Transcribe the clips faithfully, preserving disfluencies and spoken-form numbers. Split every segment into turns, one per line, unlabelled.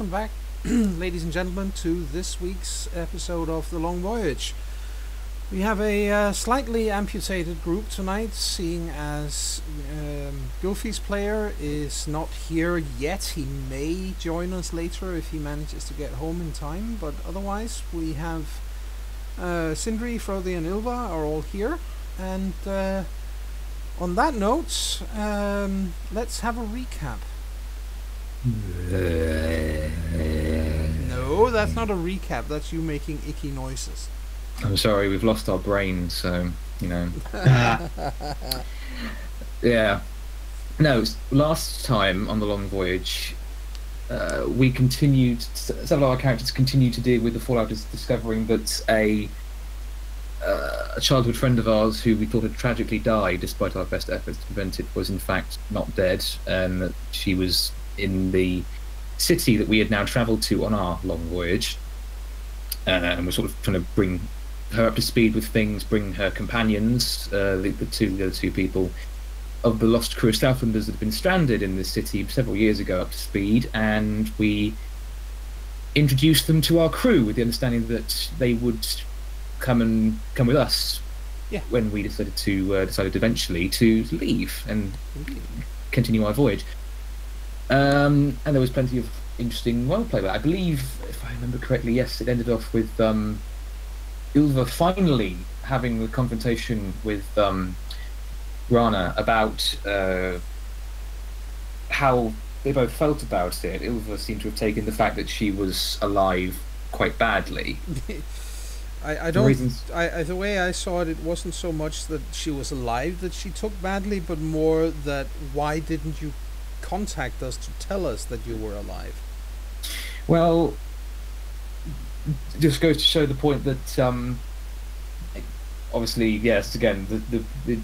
welcome back, ladies and gentlemen, to this week's episode of The Long Voyage. We have a uh, slightly amputated group tonight, seeing as um, Goofy's player is not here yet. He may join us later if he manages to get home in time, but otherwise we have uh, Sindri, Frodi and Ilva are all here. And uh, on that note, um, let's have a recap. No, that's not a recap, that's you making icky noises.
I'm sorry, we've lost our brains, so, you know. Yeah. No, last time on the Long Voyage, uh, we continued, several of our characters continued to deal with the fallout of discovering that a, uh, a childhood friend of ours who we thought had tragically died, despite our best efforts to prevent it, was in fact not dead, and that she was in the city that we had now travelled to on our long voyage, uh, and we're sort of trying to bring her up to speed with things, bring her companions, uh, the, the two the other two people of the lost crew of Southlanders that had been stranded in this city several years ago up to speed, and we introduced them to our crew with the understanding that they would come and come with us.
Yeah. When
we decided to uh, decided eventually to leave and continue our voyage. Um, and there was plenty of interesting roleplay. But I believe, if I remember correctly, yes, it ended off with um, Ilva finally having the confrontation with um, Rana about uh, how they both felt about it. Ilva seemed to have taken the fact that she was alive quite badly.
I, I don't. Reasons... I, I the way I saw it, it wasn't so much that she was alive that she took badly, but more that why didn't you contact us to tell us that you were alive?
Well, just goes to show the point that um, obviously, yes, again, the the the,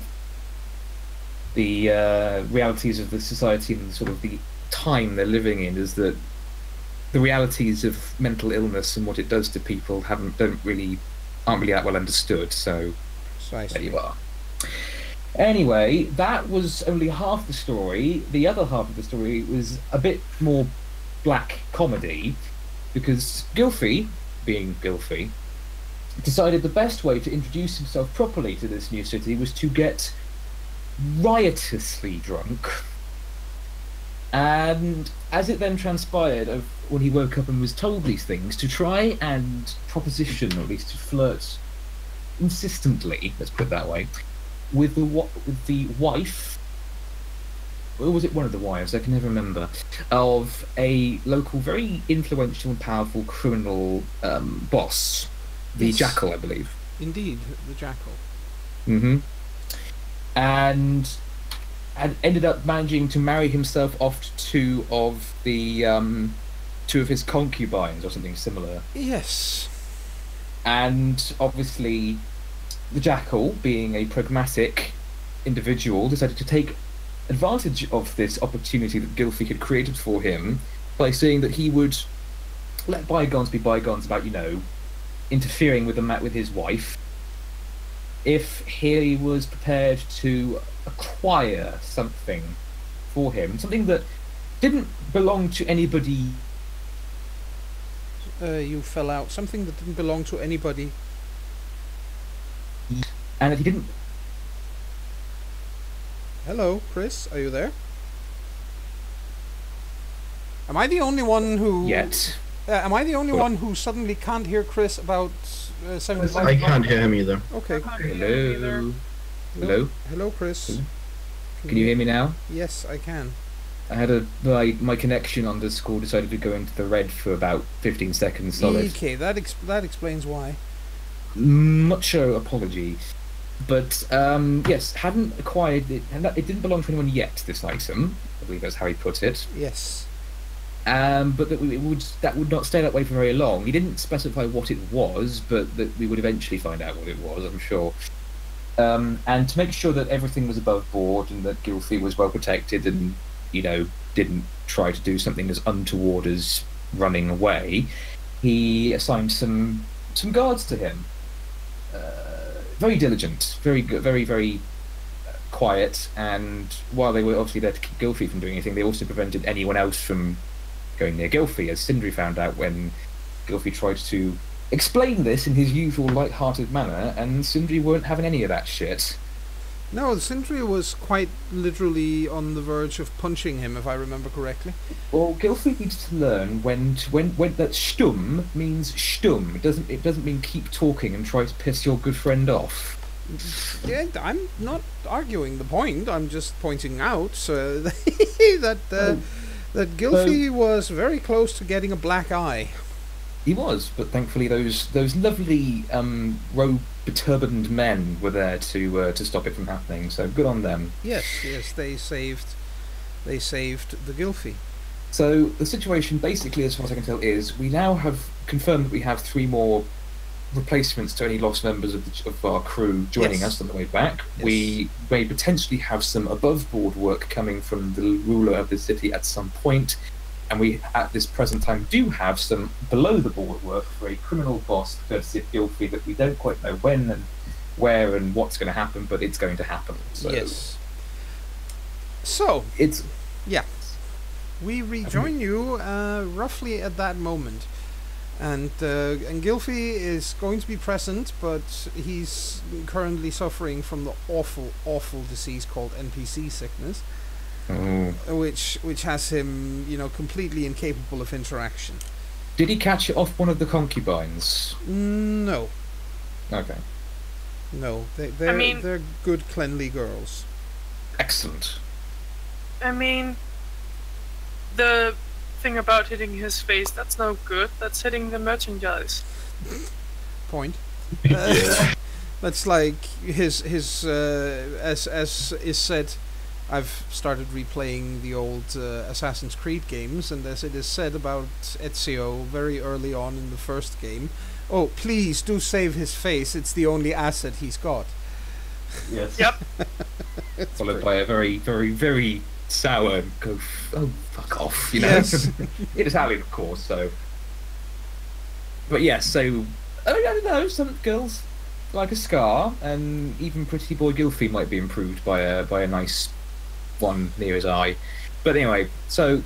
the uh, realities of the society and sort of the time they're living in is that the realities of mental illness and what it does to people haven't don't really aren't really that well understood. So
Precisely.
There you are. Anyway, that was only half the story. The other half of the story was a bit more black comedy, because Gylfi, being Gylfi, decided the best way to introduce himself properly to this new city was to get riotously drunk. And as it then transpired, of when he woke up and was told these things, to try and proposition, or at least to flirt insistently, let's put it that way, with the with the wife, or was it one of the wives? I can never remember. Of a local, very influential and powerful criminal um, boss, the
Yes.
Jackal, I believe.
Indeed, the Jackal.
Mm-hmm. And and ended up managing to marry himself off to two of the um, two of his concubines, or something similar.
Yes.
And obviously, the Jackal, being a pragmatic individual, decided to take advantage of this opportunity that Gylfi had created for him by saying that he would let bygones be bygones about, you know, interfering with the mat with his wife, if he was prepared to acquire something for him, something that didn't belong to anybody.
Uh, you fell out. Something that didn't belong to anybody.
And that he didn't.
Hello, Chris. Are you there? Am I the only one who...
Yet.
Uh, am I the only
What?
one who suddenly can't hear Chris about uh, seventy-five?
I can't hear him either.
Okay.
Hello. Hello.
Hello, Chris.
Hello? Can you hear me now?
Yes, I can.
I had a my my connection on Discord decided to go into the red for about fifteen seconds solid.
Okay, that ex that explains why.
Much so, apologies. But um, yes, hadn't acquired it, and that, it didn't belong to anyone yet. This item, I believe that's how he put it.
Yes.
Um, but that we would that would not stay that way for very long. He didn't specify what it was, but that we would eventually find out what it was, I'm sure. Um, and to make sure that everything was above board and that Gylfi was well protected and, you know, didn't try to do something as untoward as running away, he assigned some some guards to him. Uh, very diligent, very good, very very quiet, and while they were obviously there to keep Gylfi from doing anything, they also prevented anyone else from going near Gylfi, as Sindri found out when Gylfi tried to explain this in his usual light-hearted manner, and Sindri weren't having any of that shit.
No, Sindri was quite literally on the verge of punching him, if I remember correctly.
Well, Gylfi needs to learn when to, when when that stumm means stumm. It doesn't it doesn't mean keep talking and try to piss your good friend off.
Yeah, I'm not arguing the point. I'm just pointing out uh, that uh,
oh.
that Gylfi so, was very close to getting a black eye.
He was, but thankfully those those lovely um, robe-turbaned men were there to uh, to stop it from happening. So good on them.
Yes, yes, they saved they saved the Gylfi.
So the situation, basically, as far as I can tell, is we now have confirmed that we have three more replacements to any lost members of, the, of our crew joining yes. us on the way back. Yes. We may potentially have some above-board work coming from the ruler of the city at some point. And we, at this present time, do have some below-the-board work for a criminal boss, courtesy of Gylfi, that we don't quite know when and where and what's going to happen, but it's going to happen. So
yes. So,
it's
yeah, we rejoin you uh, roughly at that moment, and uh, and Gylfi is going to be present, but he's currently suffering from the awful, awful disease called N P C sickness.
Oh.
Which which has him, you know, completely incapable of interaction.
Did he catch it off one of the concubines?
No.
Okay.
No, they, they're
I mean,
they're good, cleanly girls.
Excellent.
I mean, the thing about hitting his face, that's no good. That's hitting the merchandise.
Point. Uh, that's like his his uh, as as is said. I've started replaying the old uh, Assassin's Creed games, and as it is said about Ezio very early on in the first game, oh, please do save his face, it's the only asset he's got.
Yes.
Yep.
Followed pretty. by a very, very, very sour, go, f oh, fuck off, you know?
Yes.
It is Italian, of course, so... But yes, yeah, so, I don't know, some girls like a scar, and even pretty boy Gylfi might be improved by a, by a nice one near his eye. But anyway, so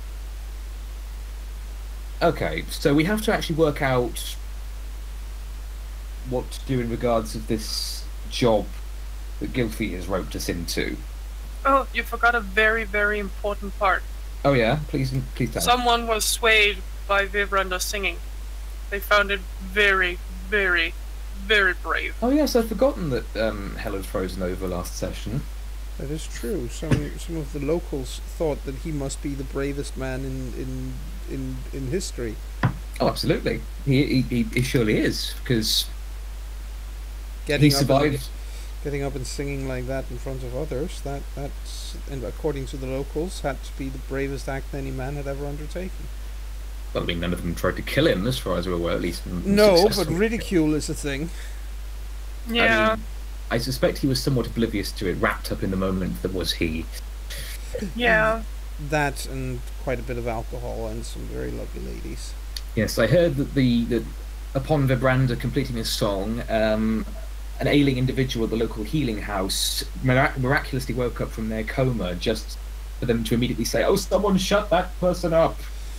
okay, so we have to actually work out what to do in regards of this job that Gylfi has roped us into.
Oh, you forgot a very, very important part.
Oh yeah, please, please tell.
Someone was swayed by Vibranda singing. They found it very, very, very brave.
Oh yes, I'd forgotten that um, Hell had frozen over last session.
That is true. Some some of the locals thought that he must be the bravest man in in in, in history.
Oh, absolutely. He he, he surely is, because
getting
he survived.
Up and, getting up and singing like that in front of others, that that's, and according to the locals, had to be the bravest act any man had ever undertaken.
Well, I mean, none of them tried to kill him, as far as we're aware, at least.
No, but ridicule is a thing.
Yeah.
I mean, I suspect he was somewhat oblivious to it, wrapped up in the moment that was he.
Yeah.
That and quite a bit of alcohol and some very lovely ladies.
Yes, I heard that the that upon Vibranda completing his song, um, an ailing individual at the local healing house mirac miraculously woke up from their coma, just for them to immediately say, "Oh, someone shut that person up."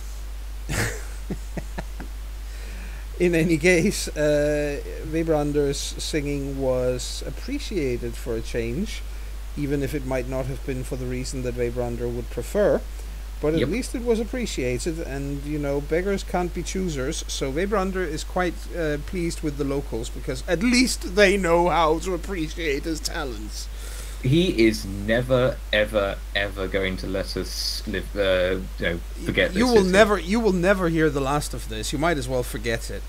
In any case, uh, Vibrander's singing was appreciated for a change, even if it might not have been for the reason that Vibrander would prefer. But at
yep.
least it was appreciated, and, you know, beggars can't be choosers, so Vibrander is quite uh, pleased with the locals, because at least they know how to appreciate his talents.
He is never, ever, ever going to let us live. Uh, you know, forget this.
You will never, you will never hear the last of this. You might as well forget it.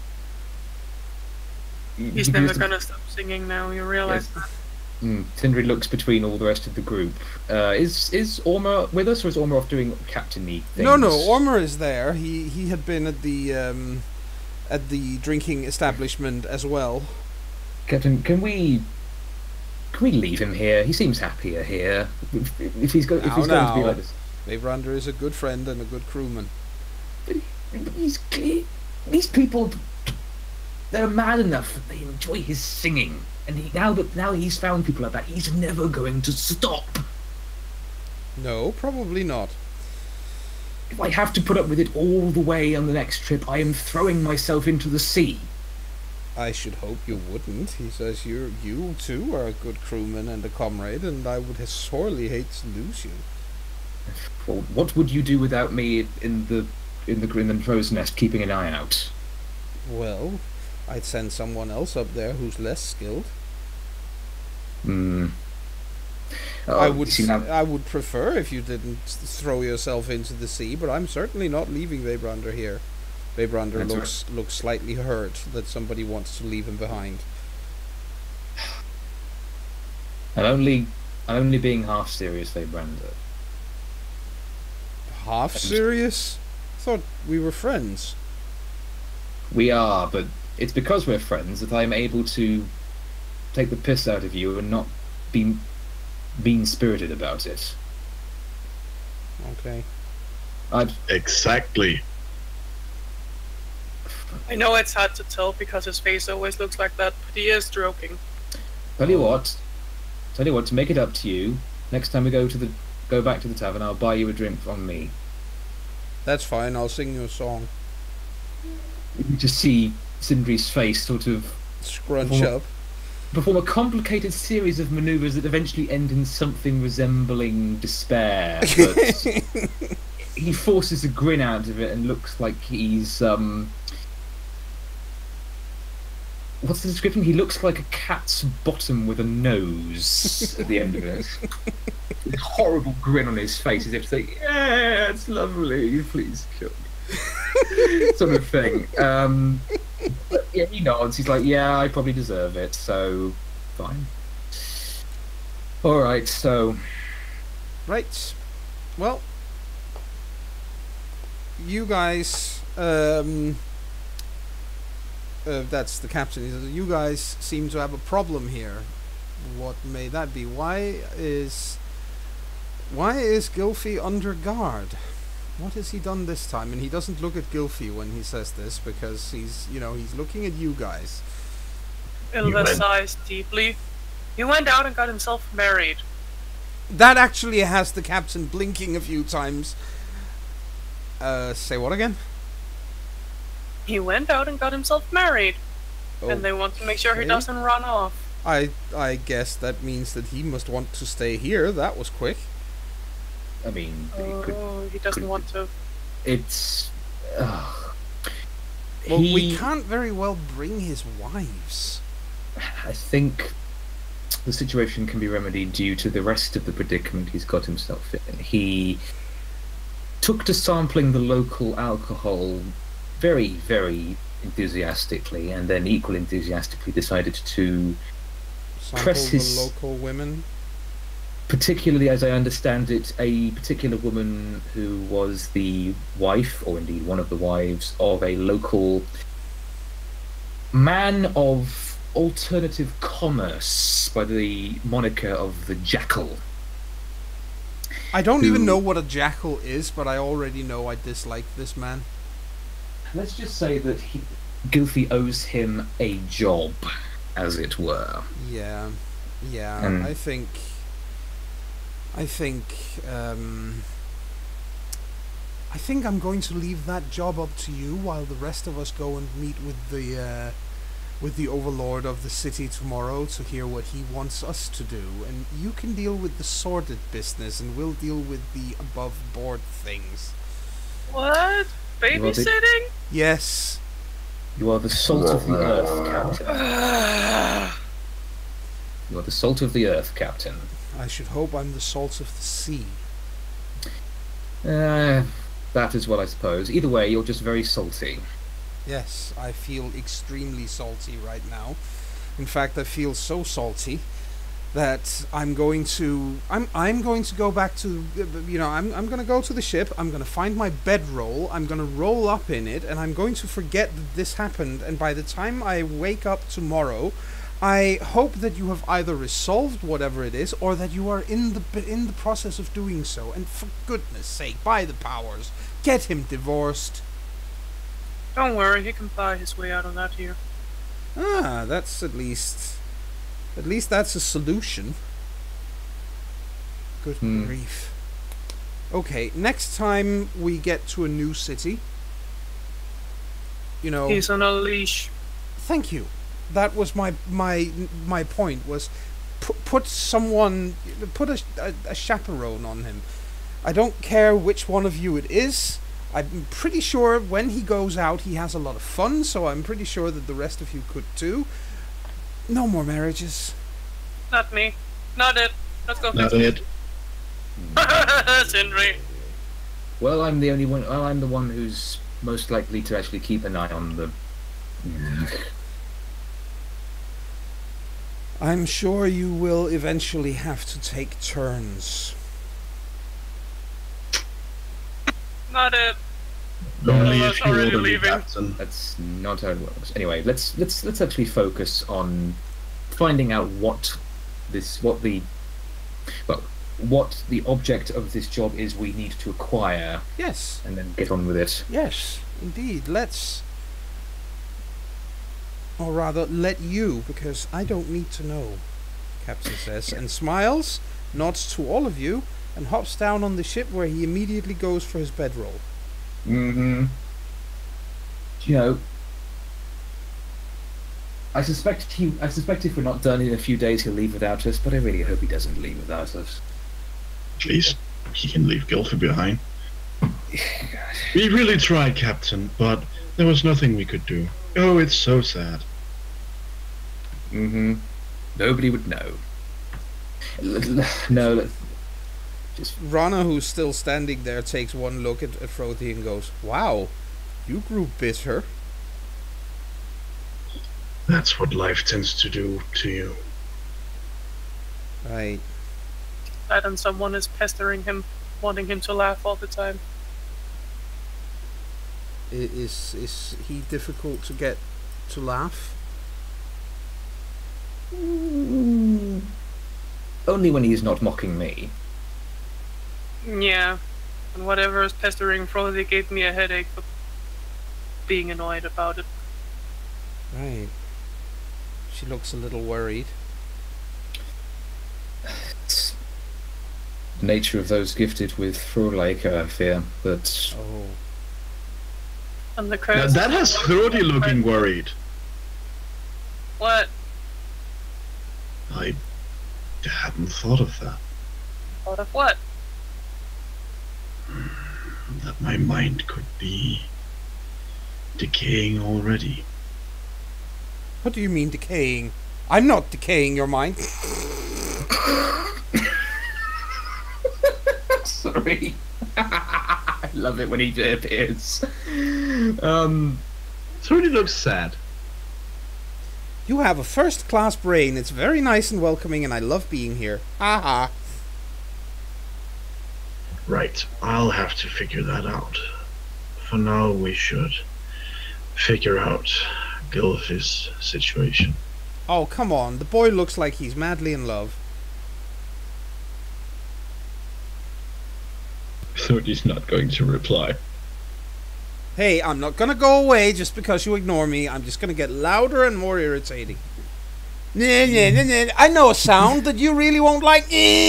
He's never gonna stop singing now. You realize
yes.
that?
Mm, Sindri looks between all the rest of the group. Uh, is is Orma with us, or is Orma off doing captain-y things?
No, no, Orma is there. He he had been at the um, at the drinking establishment as well.
Captain, can we? Can we leave him here? He seems happier here. If, if he's, go if
now,
he's
now.
going to be like this.
Vibrander is a good friend and a good crewman.
But, but he's, he, these people, they're mad enough that they enjoy his singing. And he, now that now he's found people like that, he's never going to stop.
No, probably not.
If I have to put up with it all the way on the next trip, I am throwing myself into the sea.
I should hope you wouldn't. He says you you too are a good crewman and a comrade, and I would sorely hate to lose you.
Well, what would you do without me in the in the in the crow's nest, keeping an eye out?
Well, I'd send someone else up there who's less skilled.
Hmm. Oh,
I would
see, now,
I would prefer if you didn't throw yourself into the sea, but I'm certainly not leaving Webrander here. Webrander
That's
looks
right.
looks slightly hurt that somebody wants to leave him behind.
I'm only I'm only being half serious, Webrander.
Half serious? I thought we were friends.
We are, but it's because we're friends that I'm able to take the piss out of you and not be mean-spirited about it.
Okay.
I'd
Exactly.
I know it's hard to tell because his face always looks like that, but he is joking.
tell you what. Tell you what. To make it up to you, next time we go to the go back to the tavern, I'll buy you a drink from me.
That's fine, I'll sing you a song.
You can just see Sindri's face sort of
Scrunch
Well-
up.
perform a complicated series of manoeuvres that eventually end in something resembling despair. But he forces a grin out of it and looks like he's um. What's the description? He looks like a cat's bottom with a nose at the end of it. A horrible grin on his face, as if to say, "Yeah, it's lovely. Please kill me," sort of thing. Um, but yeah, he nods. He's like, "Yeah, I probably deserve it. So, fine. All right. So,
Right. Well, you guys, um, uh, that's the captain. He says, you guys seem to have a problem here. What may that be? Why is, why is Gylfi under guard? What has he done this time? And he doesn't look at Gylfi when he says this because he's, you know, he's looking at you guys.
Ilva
went-
sighs deeply. He went out and got himself married.
That actually has the captain blinking a few times. Uh, say what again?
He went out and got himself married. And they want to make sure he
Okay.
doesn't run off.
I I guess that means that he must want to stay here. That was quick.
I mean, it could,
Oh, he doesn't
could-
want to.
it's. Uh,
Well,
he,
we can't very well bring his wives.
I think the situation can be remedied due to the rest of the predicament he's got himself in. He took to sampling the local alcohol very, very enthusiastically, and then equally enthusiastically decided to,
Sample
Press
the
his-
local women.
particularly as I understand it, a particular woman who was the wife, or indeed one of the wives, of a local man of alternative commerce by the moniker of the Jackal.
I don't
Who-
even know what a jackal is, but I already know I dislike this man.
Let's just say that he, Gylfi owes him a job, as it were.
Yeah, yeah.
And-
I think. I think. Um, I think I'm going to leave that job up to you while the rest of us go and meet with the. Uh, with the overlord of the city tomorrow to hear what he wants us to do, and you can deal with the sordid business, and we'll deal with the above-board things.
What? Babysitting?
Yes.
You are the salt of the earth, Captain. You are the salt of the earth, Captain.
I should hope I'm the salt of the sea.
Uh, that is what I suppose. Either way, you're just very salty.
Yes, I feel extremely salty right now. In fact, I feel so salty that I'm going to I'm I'm going to go back to you know I'm I'm going to go to the ship. I'm going to find my bedroll. I'm going to roll up in it, and I'm going to forget that this happened. And by the time I wake up tomorrow, I hope that you have either resolved whatever it is, or that you are in the in the process of doing so. And for goodness' sake, by the powers, get him divorced.
Don't worry, he can buy his way out of that here.
Ah, that's at least... At least that's a solution. Good
Hmm.
grief. Okay, next time we get to a new city, you know...
He's on a leash.
Thank you. That was my my my point, was pu- put someone, put a, a, a chaperone on him. I don't care which one of you it is. I'm pretty sure when he goes out he has a lot of fun, so I'm pretty sure that the rest of you could too. No more marriages.
Not me. Not it. Let's go.
Not it.
Sindri.
Well, I'm the only one. Well, I'm the one who's most likely to actually keep an eye on the.
I'm sure you will eventually have to take turns.
Not it.
Only
Well,
if
that's
you
already
order me,
leaving.
Captain.
That's not how it works. Anyway, let's let's let's actually focus on finding out what this what the well what the object of this job is we need to acquire,
Yes,
and then get on with it.
yes, indeed. Let's... Or rather, let you, because I don't need to know, Captain says, and smiles, nods to all of you, and hops down on the ship where he immediately goes for his bedroll.
Mm-hmm. You know, I suspect he. I suspect if we're not done in a few days, he'll leave without us. But I really hope he doesn't leave without us.
At least he can leave Gilford behind. We really tried, Captain, but there was nothing we could do. Oh, it's so sad.
Mm-hmm. Nobody would know. L- l- No, let- just
Rana, who's still standing there, takes one look at, at Frothy and goes, "Wow, you grew bitter."
That's what life tends to do to you.
Right.
That and someone is pestering him, wanting him to laugh all the time.
I- Is is he difficult to get to laugh?
Mm, only when he's not mocking me.
Yeah. And whatever is pestering Frothy gave me a headache for being annoyed about it.
Right. She looks a little worried.
It's the nature of those gifted with Frolaker, I fear. But
Oh.
And the
Now,
curse.
that has Thrody looking worried.
What?
I hadn't thought of that.
Thought of what?
That my mind could be decaying already.
What do you mean decaying? I'm not decaying your mind.
sorry. I love it when he appears. Um,
Thrody looks sad.
You have a first-class brain. It's very nice and welcoming, and I love being here. Ha ha.
Right, I'll have to figure that out. For now, we should figure out Gilf's situation.
Oh, come on. The boy looks like he's madly in love.
Thrody's not going to reply.
Hey, I'm not gonna go away just because you ignore me. I'm just gonna get louder and more irritating. Nah, nah, nah, nah. I know a sound that you really won't like.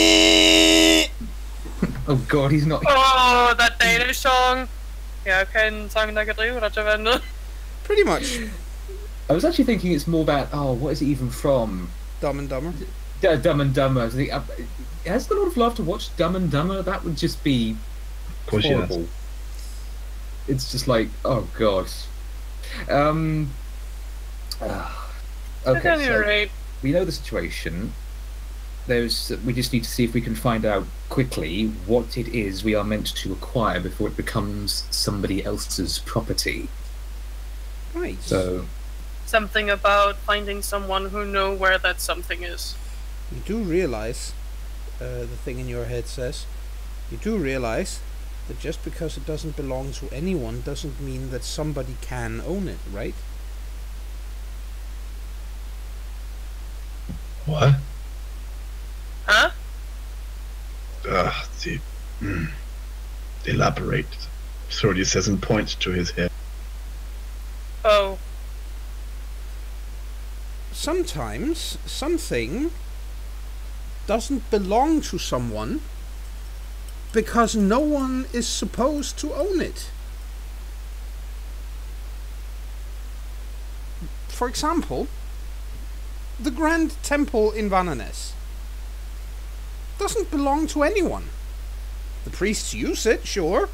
oh god, he's not.
Oh, that Danish song! Ja, kein Sang, der gedrevet til vandet.
Pretty much.
I was actually thinking it's more about, oh, what is it even from?
Dumb and Dumber.
D- Dumb and Dumber. I think, uh, has the Lord of Laughter watched Dumb and Dumber? That would just be
Of course, yes.
horrible. It's just like, oh god. Um. uh,
At
okay,
any
so
rate,
we know the situation. There's. We just need to see if we can find out quickly what it is we are meant to acquire before it becomes somebody else's property.
Right.
So.
something about finding someone who know where that something is.
You do realize, uh, the thing in your head says, you do realize that just because it doesn't belong to anyone doesn't mean that somebody can own it, right?
What?
Huh?
Ah, the... Mm. Elaborate. Thrody says and points to his head.
Oh.
Sometimes something doesn't belong to someone because no one is supposed to own it. For example, the Grand Temple in Vannes doesn't belong to anyone. The priests use it, sure,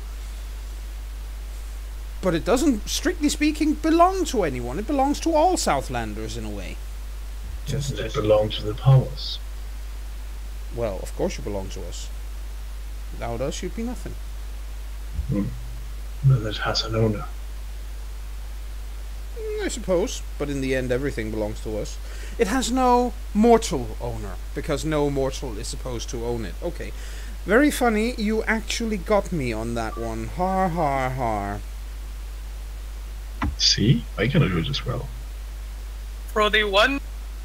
but it doesn't, strictly speaking, belong to anyone. It belongs to all Southlanders in a way.
Just it belong to the powers.
Well, of course you belong to us. Without us, you'd be nothing.
Hmm. Well, it has an owner.
I suppose, but in the end everything belongs to us. It has no mortal owner, because no mortal is supposed to own it. Okay, very funny, you actually got me on that one. Har har har.
See? I can do it as well.
For the one,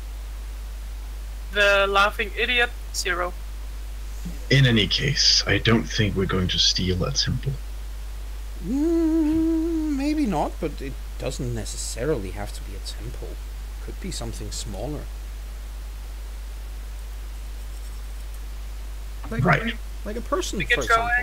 the laughing idiot, zero.
In any case, I don't think we're going to steal that temple.
Mm, maybe not, but it doesn't necessarily have to be a temple. Could be something smaller. Like
Right.
A, like a person,
We
for
get
example.
going.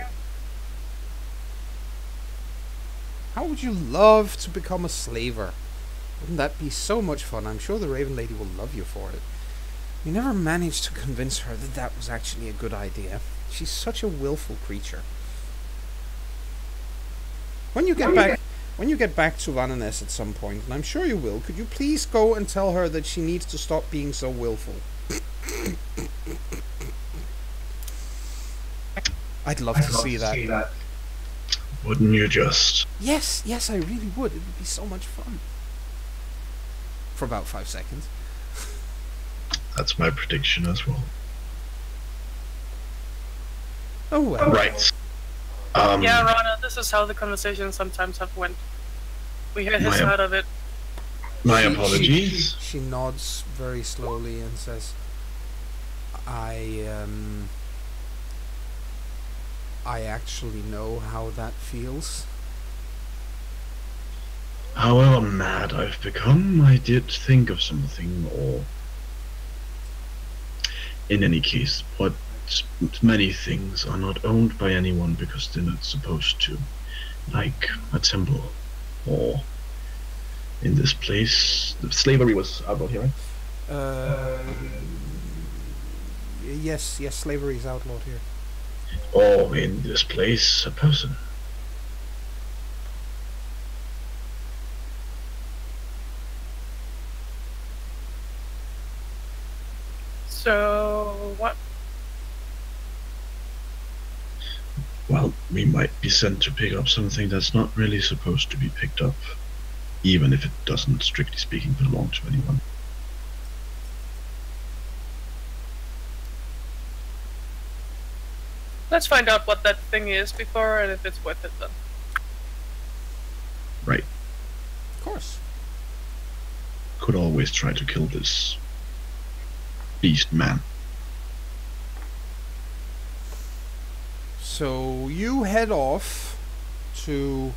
How would you love to become a slaver? Wouldn't that be so much fun? I'm sure the Raven Lady will love you for it. You never managed to convince her that that was actually a good idea. She's such a willful creature. When you get back... When you get back to Vannes at some point, and I'm sure you will, could you please go and tell her that she needs to stop being so willful? I'd love
I'd
to
love
see
to
that.
see that.
Wouldn't you just?
Yes, yes, I really would. It would be so much fun. For about five seconds.
That's my prediction as well.
Oh well.
Right. Um,
Yeah, Rana, this is how the conversations sometimes have went. We hear his
My-
side of it.
my
She-
apologies.
She, she nods very slowly and says, I, um... I actually know how that feels.
However mad I've become, I did think of something, or... In any case, what many things are not owned by anyone because they're not supposed to. Like a temple, or... In this place, the slavery was outlawed here, right?
Uh, yes, yes, slavery is outlawed here.
Or in this place, a person.
So, what?
Well, we might be sent to pick up something that's not really supposed to be picked up, even if it doesn't, strictly speaking, belong to anyone.
Let's find out what that thing is before and if it's worth it then.
Right.
Of course.
Could always try to kill this beast man.
So you head off to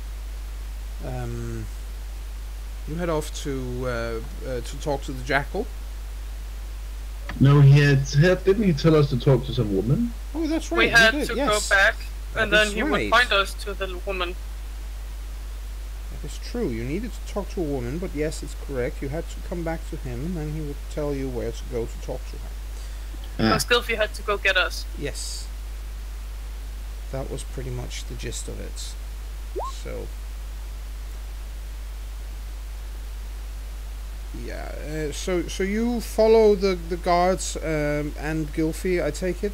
um, you head off to uh, uh, to talk to the jackal.
No, he had, had. Didn't he tell us to talk to some woman?
Oh, that's right.
we
he
had
did,
to
yes.
go back,
That
and then
is
he
right.
would point us to the woman.
That is true. You needed to talk to a woman, but yes, it's correct. You had to come back to him, and then he would tell you where to go to talk to her.
Ah,
Because Gylfi had to go get us.
Yes. That was pretty much the gist of it. So... Yeah, uh, so so you follow the, the guards um, and Gylfi, I take it?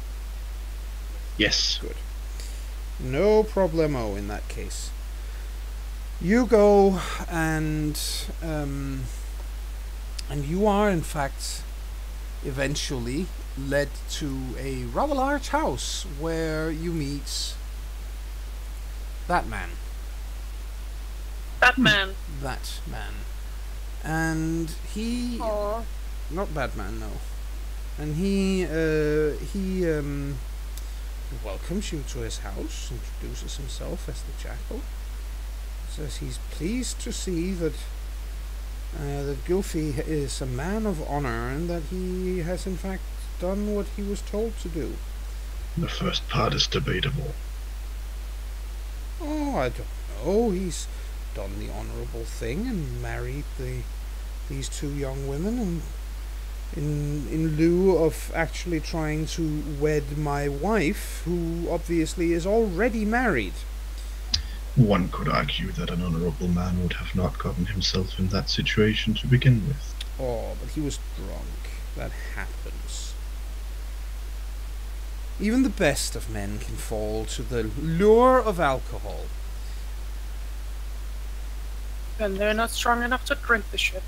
yes.
Good. No problemo in that case. You go and um, and you are in fact eventually led to a rather large house where you meet that man.
Batman.
That man. And he...
Aww.
Not Batman, no. And he, uh, he, um, welcomes you to his house, introduces himself as the Jackal, says he's pleased to see that, uh, that Gylfi is a man of honor, and that he has in fact done what he was told to do.
The first part is debatable.
Oh, I don't know. He's done the honourable thing and married the these two young women, and in in lieu of actually trying to wed my wife, who obviously is already married.
One could argue that an honorable man would have not gotten himself in that situation to begin with.
Oh, but he was drunk. That happens. Even the best of men can fall to the lure of alcohol.
And they're not strong enough to drink the shit.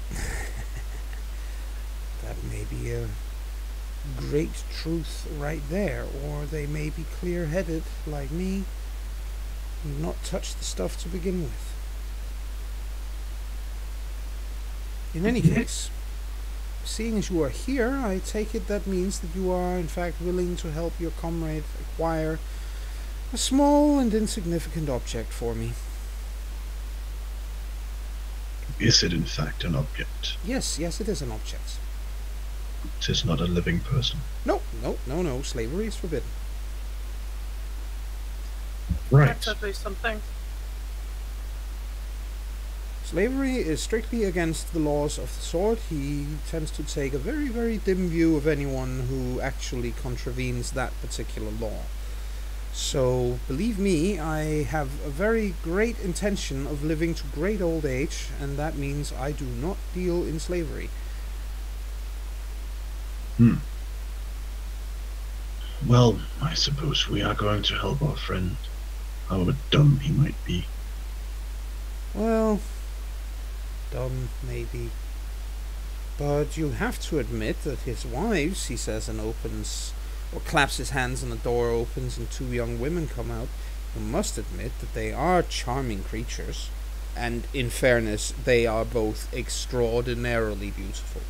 That may be a great truth right there, or they may be clear-headed like me and not touch the stuff to begin with. In any case, seeing as you are here, I take it that means that you are in fact willing to help your comrade acquire a small and insignificant object for me.
Is it in fact an object?
Yes, yes, it is an object.
It is not a living person.
No, no, no, no, slavery is forbidden.
Right.
That's at least something.
Slavery is strictly against the laws of the sword. He tends to take a very, very dim view of anyone who actually contravenes that particular law. So, believe me, I have a very great intention of living to great old age, and that means I do not deal in slavery.
Hmm. Well, I suppose we are going to help our friend, however dumb he might be.
Well, dumb, maybe. But you have to admit that his wives, he says, and opens, or claps his hands and the door opens and two young women come out. You must admit that they are charming creatures. And in fairness, they are both extraordinarily beautiful.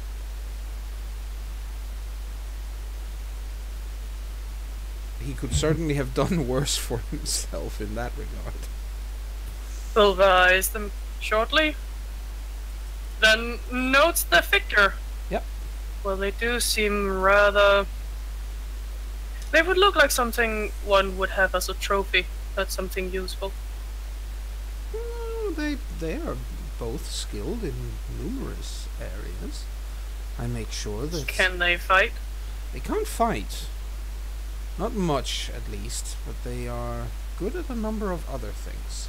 He could certainly have done worse for himself in that regard.
Pulverize them shortly. Then notes the figure.
Yep.
Well, they do seem rather... They would look like something one would have as a trophy. That's something useful.
Well, they, they are both skilled in numerous areas. I make sure that...
Can they fight?
They can't fight. Not much, at least, but they are good at a number of other things.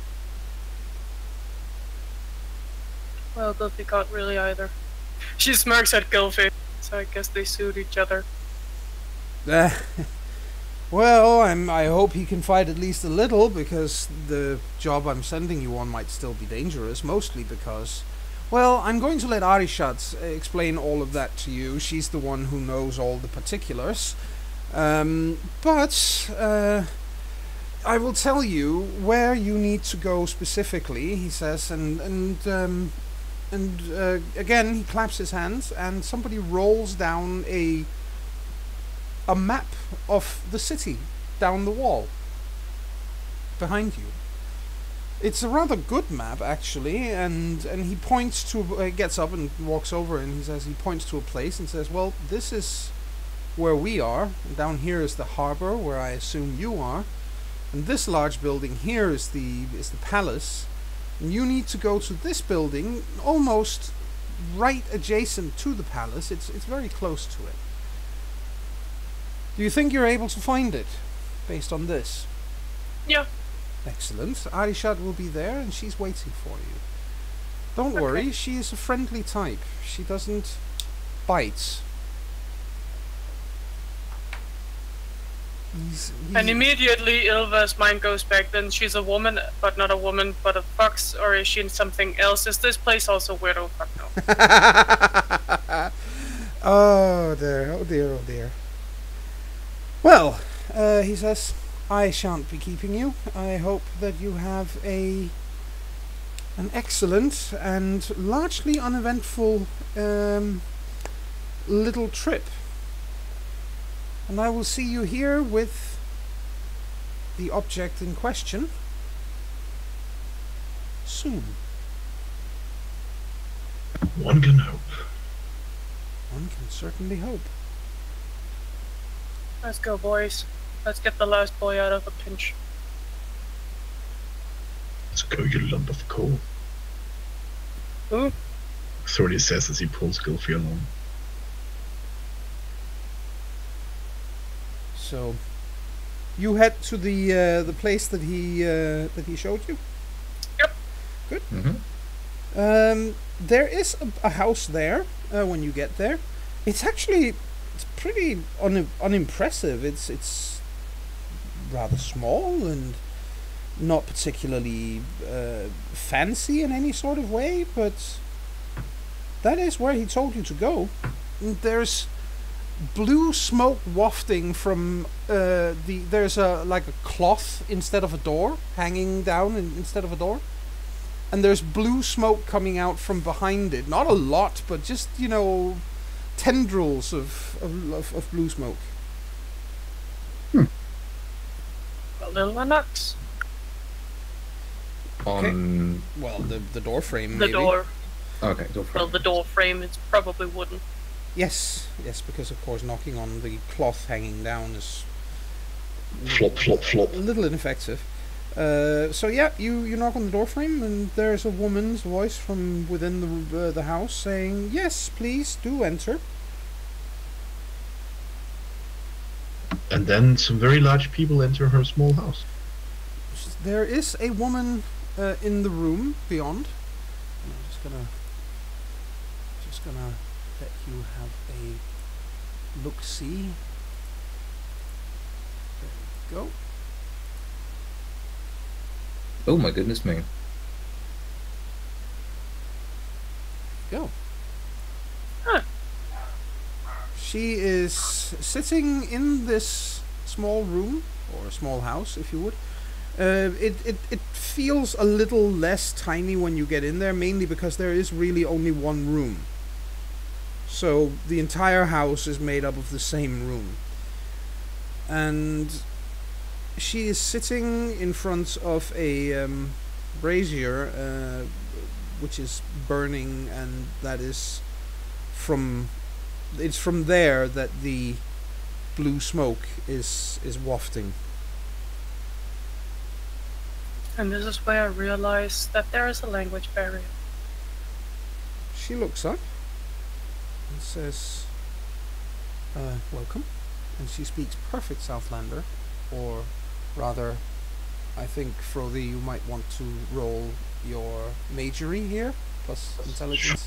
Well, Gilfy can't really either. She smirks at Gilfy, so I guess they suit each other.
Uh, well, I'm, I hope he can fight at least a little, because the job I'm sending you on might still be dangerous, mostly because... Well, I'm going to let Arishat explain all of that to you. She's the one who knows all the particulars. Um, but uh, I will tell you where you need to go specifically, he says, and and um, and uh, again he claps his hands, and somebody rolls down a a map of the city down the wall behind you. It's a rather good map, actually, and and he points to, uh, gets up and walks over, and he says he points to a place and says, "Well, this is where we are. Down here is the harbor, where I assume you are, and this large building here is the is the palace. And you need to go to this building, almost right adjacent to the palace. It's it's very close to it. Do you think you're able to find it, based on this?"
Yeah.
Excellent. Arishat will be there, and she's waiting for you. Don't
Okay.
worry, she is a friendly type. She doesn't bite. He's, he's
And immediately Ilva's mind goes back, then she's a woman, but not a woman, but a fox, or is she something else? Is this place also weird? Oh, fuck no.
Oh dear, oh dear, oh dear. Well, uh, he says, I shan't be keeping you. I hope that you have a an excellent and largely uneventful um, little trip. And I will see you here with the object in question soon.
One can hope.
One can certainly hope.
Let's go, boys. Let's get the last boy out of a pinch.
Let's go, you lump of coal.
Ooh.
Thordy says as he pulls Gilfy along.
So, you head to the uh, the place that he uh, that he showed you.
Yep.
Good.
Mm-hmm.
Um, there is a, a house there uh, when you get there. It's actually it's pretty un- unimpressive. It's it's rather small and not particularly uh, fancy in any sort of way, but that is where he told you to go. And there's blue smoke wafting from uh, the. There's a like a cloth instead of a door hanging down in, instead of a door, and there's blue smoke coming out from behind it. Not a lot, but just you know, tendrils of of, of, of blue smoke.
A little Lennox.
On
Well, the the door frame.
The
maybe.
door.
okay, door frame.
Well, the door frame is probably wooden.
Yes, yes, because of course knocking on the cloth hanging down is
Flop, flop, flop.
a little ineffective. Uh, so yeah, you, you knock on the door frame and there's a woman's voice from within the uh, the house saying, "Yes, please do enter."
And then some very large people enter her small house.
There is a woman uh, in the room beyond. I'm just gonna just gonna let you have a look see. There we go.
Oh my goodness me.
Go.
Huh.
She is sitting in this small room, or a small house, if you would. Uh, it, it, it feels a little less tiny when you get in there, mainly because there is really only one room. So the entire house is made up of the same room. And she is sitting in front of a um, brazier, uh, which is burning, and that is from it's from there that the blue smoke is is wafting.
And this is where I realize that there is a language barrier.
She looks up and says, uh, "Welcome," and she speaks perfect Southlander, or rather, I think Frothy, you might want to roll your majory here plus intelligence.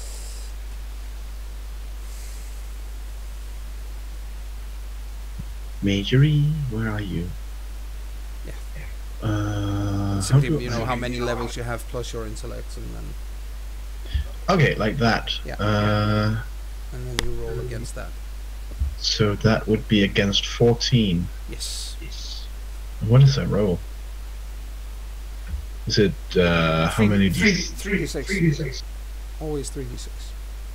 Majory, where are you?
Yeah.
Uh, how
Simply,
do
you know
I-
how many levels you have plus your intellect, and then
Okay, like that.
Yeah.
Uh,
and then you roll against that.
so that would be against fourteen.
Yes.
What is that roll? Is it uh, how
Three-
many?
three-
D-
three d six. Always three d six.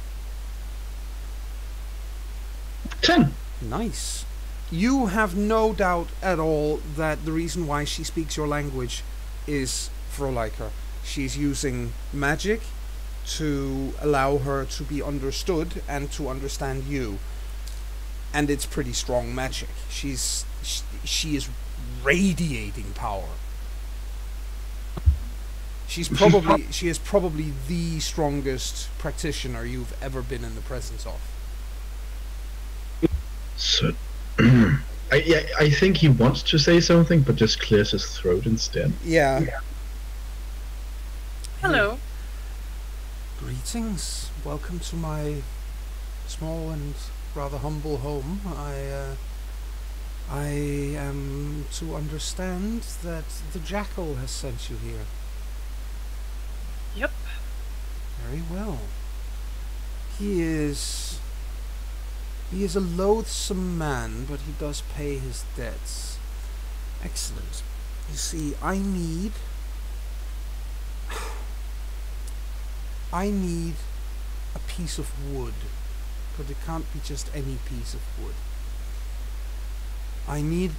Ten.
Nice. You have no doubt at all that the reason why she speaks your language is Froliker. She's using magic to allow her to be understood and to understand you. And it's pretty strong magic. She's she, she is radiating power. She's probably she is probably the strongest practitioner you've ever been in the presence of.
So, I yeah, I think he wants to say something, but just clears his throat instead.
Yeah.
Hello.
Greetings. Welcome to my small and rather humble home. I uh, I am to understand that the jackal has sent you here.
Yep.
Very well. He is he is a loathsome man, but he does pay his debts. Excellent. You see, I need I need a piece of wood, but it can't be just any piece of wood. I need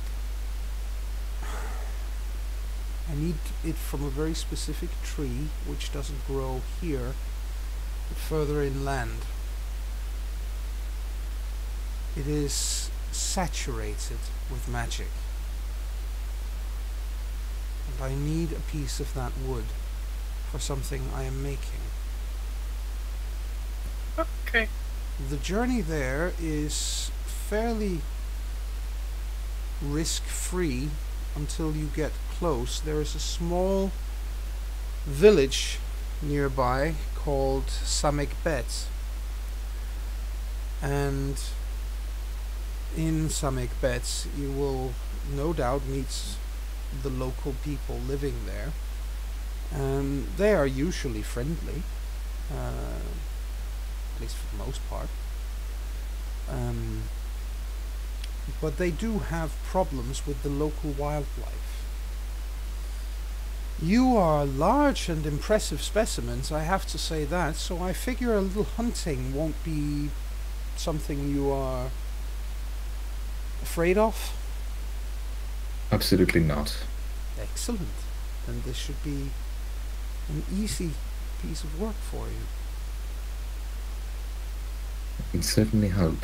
I need it from a very specific tree, which doesn't grow here, but further inland. It is saturated with magic. And I need a piece of that wood for something I am making.
Okay.
The journey there is fairly risk-free until you get close. There is a small village nearby called Samekbet, and in Samekbet you will no doubt meet the local people living there, and they are usually friendly, uh, at least for the most part. Um, but they do have problems with the local wildlife. You are large and impressive specimens, I have to say that, so I figure a little hunting won't be something you are afraid of?
Absolutely not.
Excellent. Then this should be an easy piece of work for you.
I can certainly hope.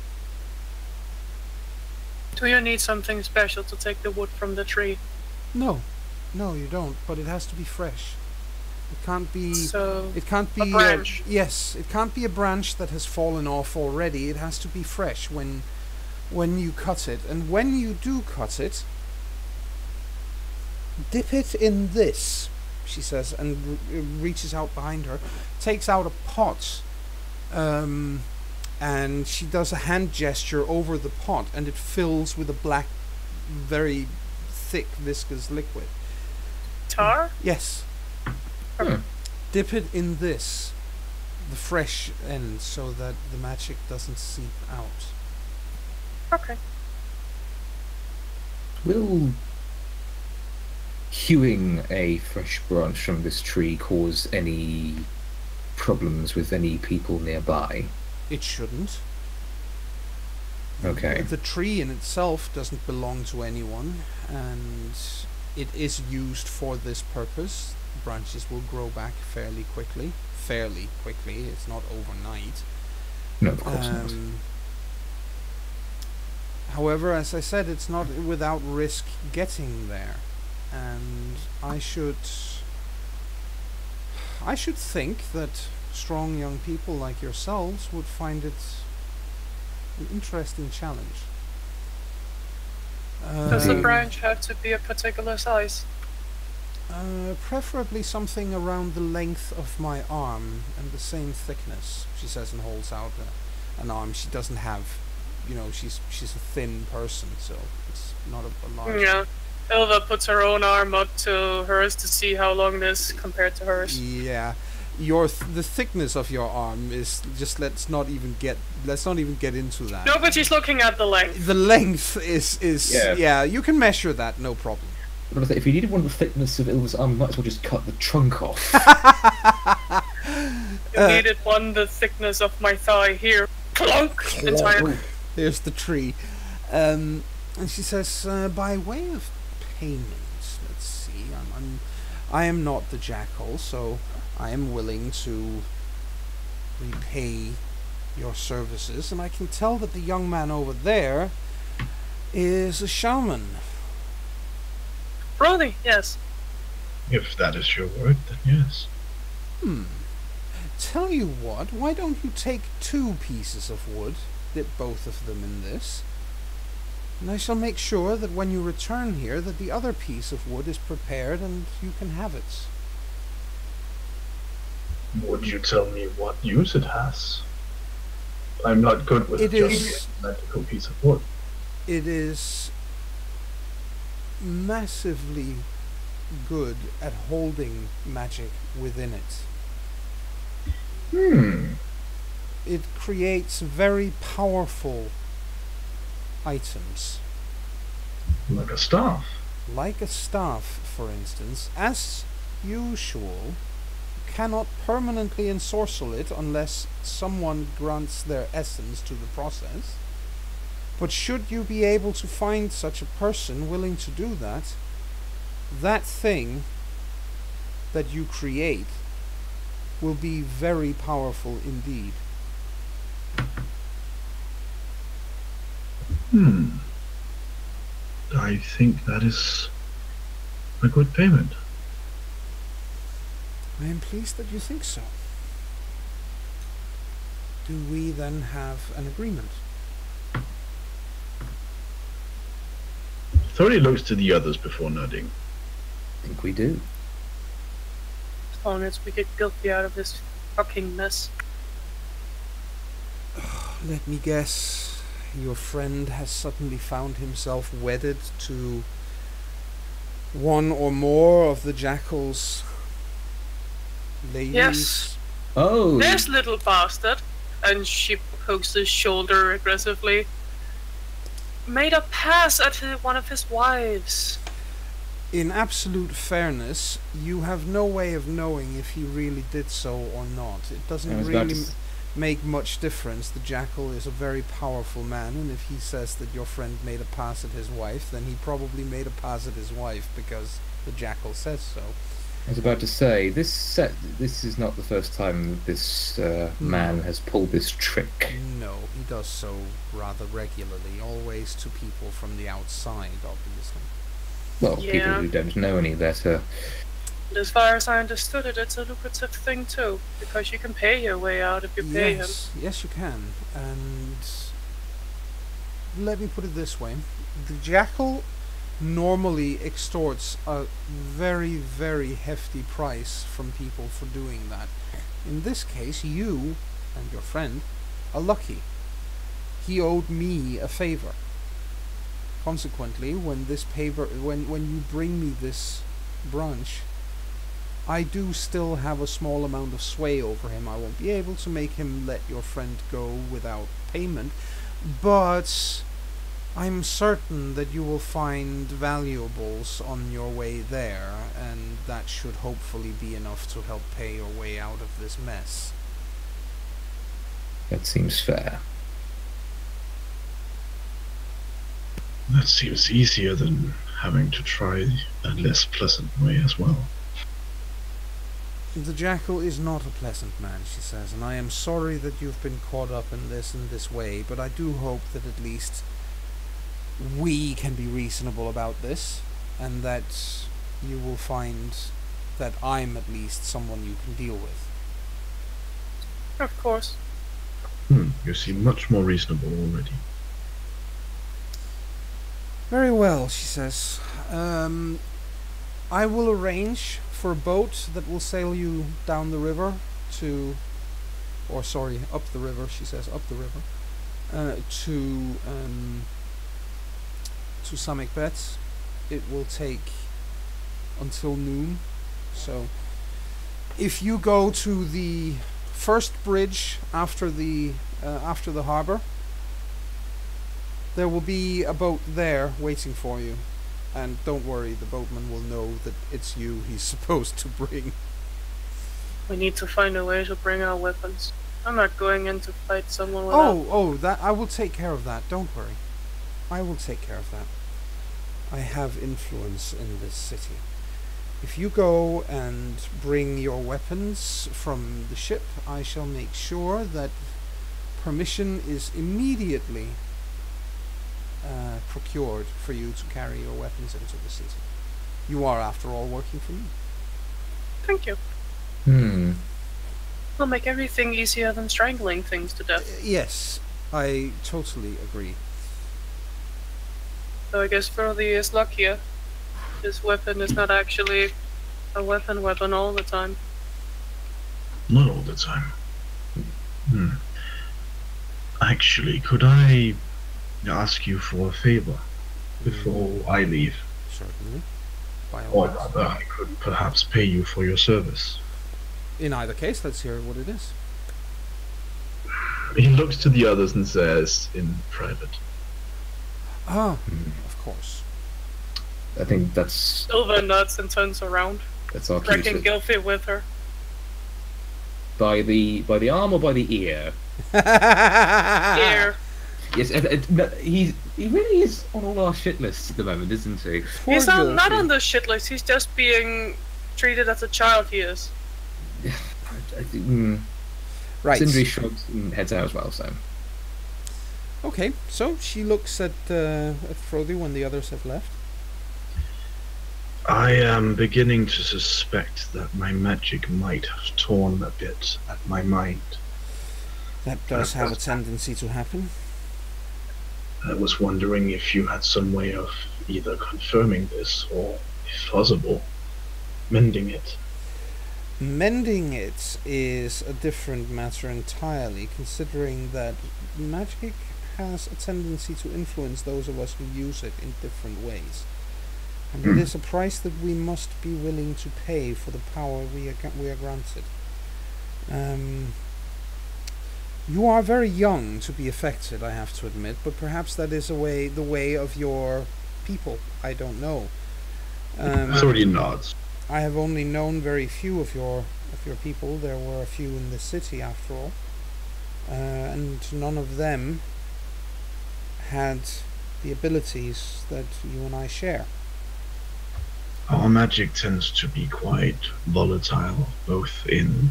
Do you need something special to take the wood from the tree?
No, no, you don't. But it has to be fresh. It can't be.
So
It can't be
a branch.
Uh, yes, it can't be a branch that has fallen off already. It has to be fresh when, when you cut it. And when you do cut it, dip it in this, she says, and r- reaches out behind her, takes out a pot, um, and she does a hand gesture over the pot, and it fills with a black, very thick, viscous liquid.
Tar?
Yes.
Hmm.
Dip it in this, the fresh end, so that the magic doesn't seep out.
Okay.
Will hewing a fresh branch from this tree cause any problems with any people nearby?
It shouldn't.
Okay.
The tree in itself doesn't belong to anyone, and it is used for this purpose. Branches will grow back fairly quickly. Fairly quickly. It's not overnight.
No, of course not.
Um, however, as I said, it's not without risk getting there, and I should I should think that strong young people like yourselves would find it an interesting challenge.
Does the
Um,
branch have to be a particular size?
Uh, preferably something around the length of my arm and the same thickness, she says, and holds out a, an arm. She doesn't have, you know, she's she's a thin person, so it's not a, a large.
Yeah. Ilva puts her own arm up to hers to see how long it is compared to hers.
Yeah, your th- the thickness of your arm is just let's not even get let's not even get into that.
No, but she's looking at the length.
The length is is
Yeah.
yeah, you can measure that, no problem.
But I think if you needed one of the thickness of Ilva's arm, you might as well just cut the trunk off.
You
Uh,
needed one the thickness of my thigh here. Clunk! Entire.
There's the tree. Um, and she says, uh, by way of payment, let's see, I'm, I'm, I am not the jackal, so I am willing to repay your services, and I can tell that the young man over there is a shaman.
Brody, yes.
If that is your word, then yes.
Hmm. Tell you what, why don't you take two pieces of wood, dip both of them in this, and I shall make sure that when you return here that the other piece of wood is prepared and you can have it.
Would you tell me what use it has? I'm not good with
It
just
is-
a magical piece of wood.
It is massively good at holding magic within it.
Hmm.
It creates very powerful items.
Like a staff.
Like a staff, for instance. As usual, cannot permanently ensorcel it unless someone grants their essence to the process. But should you be able to find such a person willing to do that, that thing that you create will be very powerful indeed.
Hmm. I think that is a good payment.
I am pleased that you think so. Do we then have an agreement?
Thori looks to the others before nodding.
I think we do.
As long as we get Guilty out of this fucking mess.
Let me guess. Your friend has suddenly found himself wedded to one or more of the Jackal's ladies.
Yes.
Oh,
This little bastard, and she pokes his shoulder aggressively, made a pass at hi- one of his wives.
In absolute fairness, you have no way of knowing if he really did so or not. It
I
doesn't
was about
really
to
m-
s-
make much difference. The Jackal is a very powerful man, and if he says that your friend made a pass at his wife, then he probably made a pass at his wife because the Jackal says so.
I was about to say this set. This is not the first time this uh, man has pulled this trick.
No, he does so rather regularly, always to people from the outside, obviously.
Well, people
Yeah.
who don't know any better.
And as far as I understood it, it's a lucrative thing too, because you can pay your way out if you pay him.
Yes, yes, you can. And let me put it this way: the Jackal normally extorts a very, very hefty price from people for doing that. In this case, you and your friend are lucky. He owed me a favor. Consequently, when this paper, when when you bring me this brunch, I do still have a small amount of sway over him. I won't be able to make him let your friend go without payment, but I'm certain that you will find valuables on your way there, and that should hopefully be enough to help pay your way out of this mess.
That seems fair.
That seems easier than having to try a less pleasant way as well.
The Jackal is not a pleasant man, she says, and I am sorry that you've been caught up in this in this way, but I do hope that at least we can be reasonable about this, and that you will find that I'm at least someone you can deal with.
Of course.
Hmm, you seem much more reasonable already.
Very well, she says. Um, I will arrange for a boat that will sail you down the river to, or sorry, up the river, she says, up the river, uh, to um, to Samekbet. It will take until noon. So, if you go to the first bridge after the uh, after the harbor, there will be a boat there waiting for you. And don't worry, the boatman will know that it's you he's supposed to bring.
We need to find a way to bring our weapons. I'm not going in to fight someone without...
Oh, oh, that I will take care of that. Don't worry. I will take care of that. I have influence in this city. If you go and bring your weapons from the ship, I shall make sure that permission is immediately Uh, procured for you to carry your weapons into the city. You are, after all, working for me.
Thank you.
Hmm.
It'll make everything easier than strangling things to death.
Uh, yes, I totally agree.
So I guess Frody is luckier. His weapon is not actually a weapon weapon all the time.
Not all the time. Hmm. Actually, could I ask you for a favor before I leave?
Certainly. By all
Or
means.
rather, I could perhaps pay you for your service.
In either case, let's hear what it is.
He looks to the others and says in private,
Ah,
Hmm.
of course.
I think that's
Silver nods and turns around,
that's our cue.
dragging
to-
Gilfy with her.
By the by the arm or by the ear?
Here.
Yes, uh, uh, no, he's he really is on all our shit lists at the moment, isn't he?
Poor
He's on, not
Gilfy.
on the shit list, he's just being treated as a child he is.
I think, mm,
Right.
Sindri shrugs and heads out as well. So
Okay, so she looks at, uh, at Frodi when the others have left.
I am beginning to suspect that my magic might have torn a bit at my mind.
That does
Uh,
have a tendency to happen.
I was wondering if you had some way of either confirming this or, if possible, mending it.
Mending it is a different matter entirely, considering that magic has a tendency to influence those of us who use it in different ways. And it is a price that we must be willing to pay for the power we are, we are granted. Um, you are very young to be affected, I have to admit, but perhaps that is a way, the way of your people. I don't know. Um,
Sorry, nods.
I have only known very few of your of your people. There were a few in the city, after all, uh, and none of them had the abilities that you and I share.
Our magic tends to be quite volatile, both in,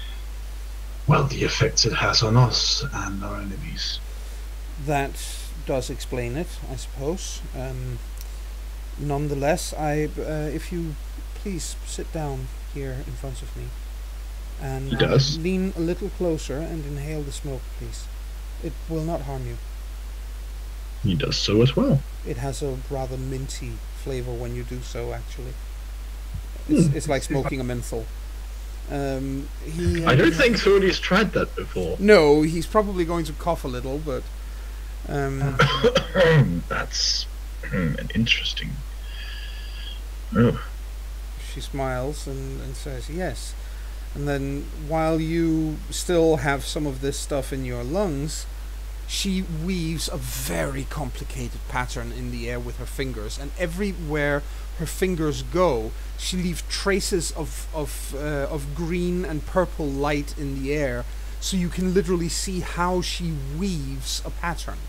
well, the effects it has on us and our enemies.
That does explain it, I suppose. Um, nonetheless, I, uh, if you please sit down here in front of me and
He does.
lean a little closer and inhale the smoke, please. It will not harm you.
He does so as well.
It has a rather minty flavor when you do so, actually. It's, it's like smoking a menthol. Um, he,
I don't
uh,
think Thordy's tried that before.
No, he's probably going to cough a little, but... Um,
That's an interesting... Oh.
she smiles and, and says, yes. And then, while you still have some of this stuff in your lungs, she weaves a very complicated pattern in the air with her fingers, and everywhere her fingers go, she leaves traces of of uh, of green and purple light in the air, so you can literally see how she weaves a pattern.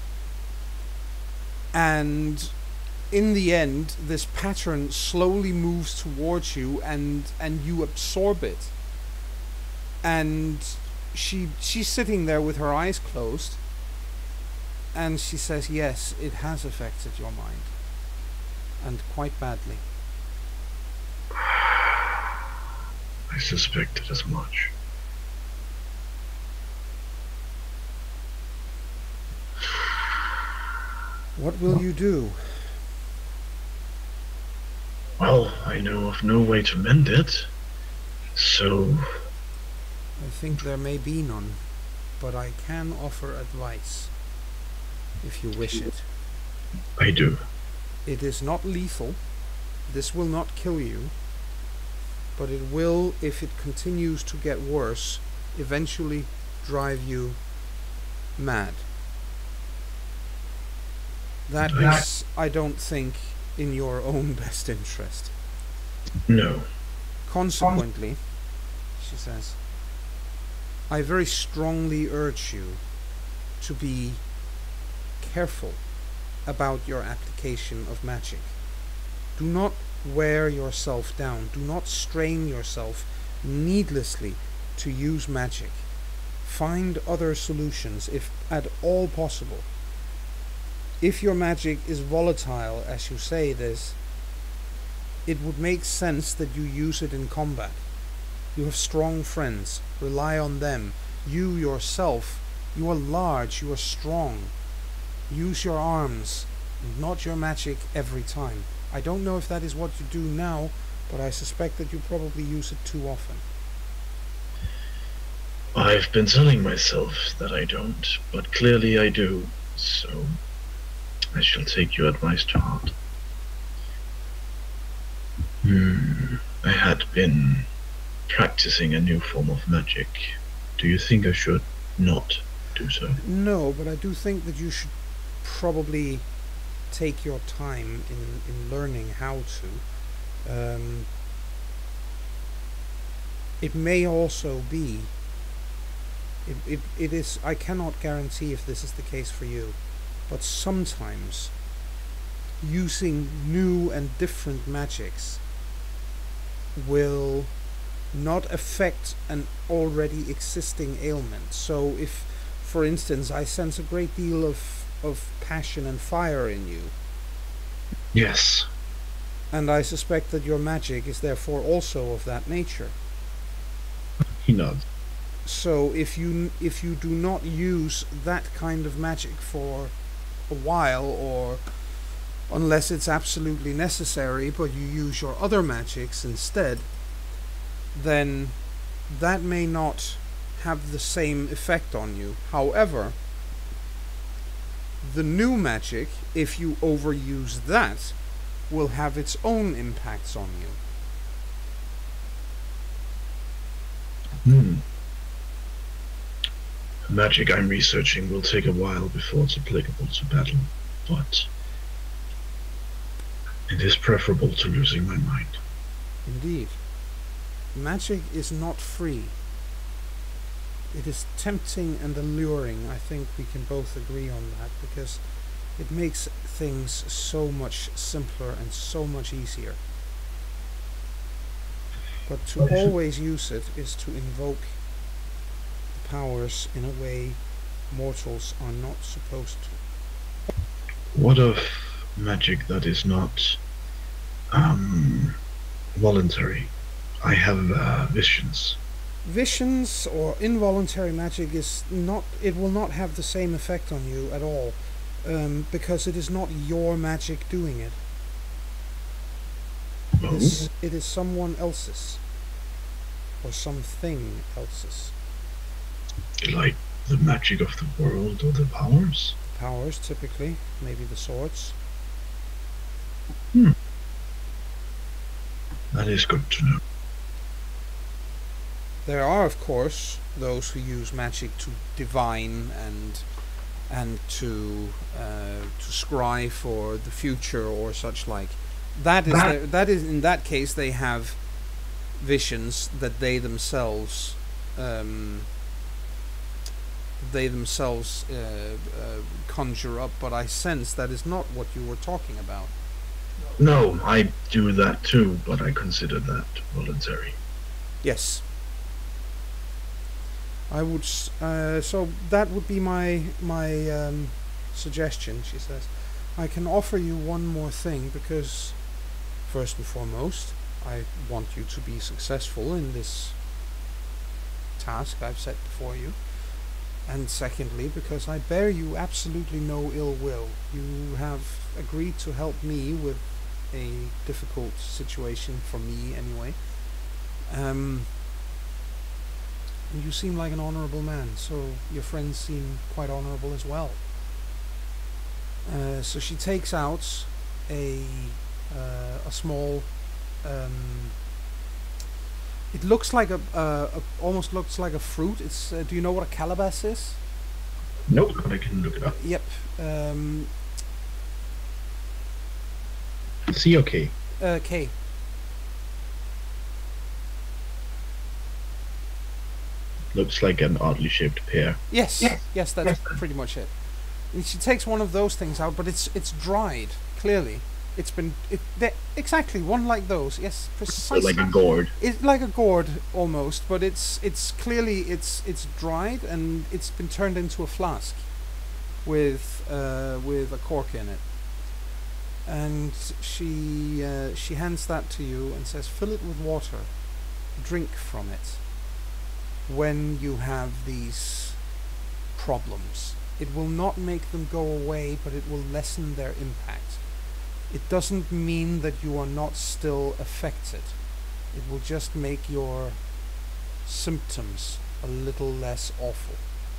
And in the end, this pattern slowly moves towards you, and and you absorb it. And she she's sitting there with her eyes closed. And she says, yes, it has affected your mind. And quite badly.
I suspected as much.
What will you do?
Well, I know of no way to mend it, so...
I think there may be none, but I can offer advice, if you wish it.
I do.
It is not lethal. This will not kill you, but it will, if it continues to get worse, eventually drive you mad. That is, I don't think, in your own best interest.
No.
Consequently, she says, I very strongly urge you to be careful about your application of magic. Do not wear yourself down. Do not strain yourself needlessly to use magic. Find other solutions if at all possible. If your magic is volatile, as you say it is, it would make sense that you use it in combat. You have strong friends. Rely on them. You yourself, you are large, you are strong. Use your arms, and not your magic every time. I don't know if that is what you do now, but I suspect that you probably use it too often.
I've been telling myself that I don't, but clearly I do, so I shall take your advice to heart. Hmm, I had been practicing a new form of magic. Do you think I should not do so?
No, but I do think that you should probably take your time in, in learning how to. Um, it may also be, it, it, it is, I cannot guarantee if this is the case for you, but sometimes using new and different magics will not affect an already existing ailment. So if, for instance, I sense a great deal of, of passion and fire in you.
Yes.
And I suspect that your magic is therefore also of that nature.
He nods.
So if you if you do not use that kind of magic for a while, or unless it's absolutely necessary, but you use your other magics instead, then that may not have the same effect on you. However, the new magic, if you overuse that, will have its own impacts on you.
Hmm. The magic I'm researching will take a while before it's applicable to battle, but it is preferable to losing my mind.
Indeed. Magic is not free. It is tempting and alluring. I think we can both agree on that, because it makes things so much simpler and so much easier. But to always use it is to invoke the powers in a way mortals are not supposed to.
What of magic that is not um, voluntary? I have uh, visions.
Visions or involuntary magic is not, it will not have the same effect on you at all, um, because it is not your magic doing it. It
Oh?
is, it is someone else's, or something else's.
Like the magic of the world or the powers?
Powers, typically, maybe the swords.
Hmm. That is good to know.
There are, of course, those who use magic to divine and and to uh, to scry for the future or such like. That is
That-
their, that is in that case they have visions that they themselves um, they themselves uh, uh, conjure up. But I sense that is not what you were talking about.
No, I do that too, but I consider that voluntary.
Yes. I would. S- Uh, so that would be my my um, suggestion. She says, I can offer you one more thing, because first and foremost, I want you to be successful in this task I've set before you, and secondly, because I bear you absolutely no ill will. You have agreed to help me with a difficult situation, for me anyway. Um. You seem like an honourable man, so your friends seem quite honourable as well. Uh, so she takes out a uh, a small. Um, it looks like a, uh, a almost looks like a fruit. It's. Uh, do you know what a calabash is?
Nope, but I can look it up.
Yep. Um,
See, okay.
uh, K.
Looks like an oddly shaped pear.
Yes.
Yes.
Yes, that's pretty much it. And she takes one of those things out, but it's it's dried. Clearly, it's been it they're- exactly one like those. Yes, precisely.
Like a gourd.
It's like a gourd almost, but it's it's clearly it's it's dried and it's been turned into a flask with uh, with a cork in it. And she uh, she hands that to you and says, "Fill it with water. Drink from it. When you have these problems, it will not make them go away, but it will lessen their impact. It doesn't mean that you are not still affected. It will just make your symptoms a little less awful."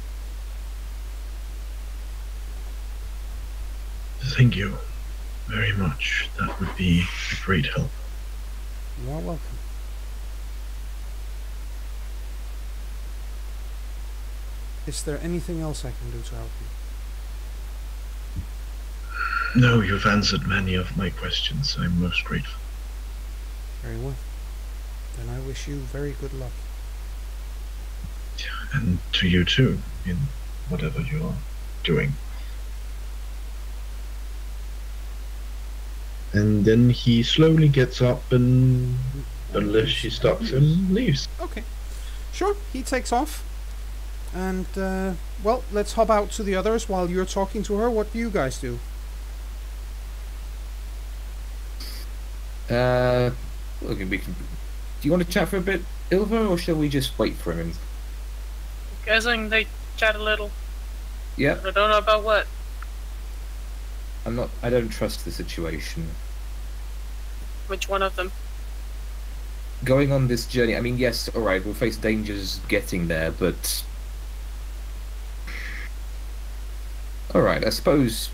Thank you very much. That would be a great help.
You are welcome. Is there anything else I can do to help you?
No, you've answered many of my questions. I'm most grateful.
Very well. Then I wish you very good luck.
And to you too, in whatever you are doing. And then he slowly gets up and, unless she stops him, leaves.
Okay. Sure, he takes off. And, uh, well, let's hop out to the others while you're talking to her. What do you guys do?
Uh, well, we can. Do you want to chat for a bit, Ilva, or shall we just wait for him? And...
Guessing they chat a little.
Yeah.
I don't know about what.
I'm not. I don't trust the situation.
Which one of them?
Going on this journey. I mean, yes, all right. We'll face dangers getting there, but all right. I suppose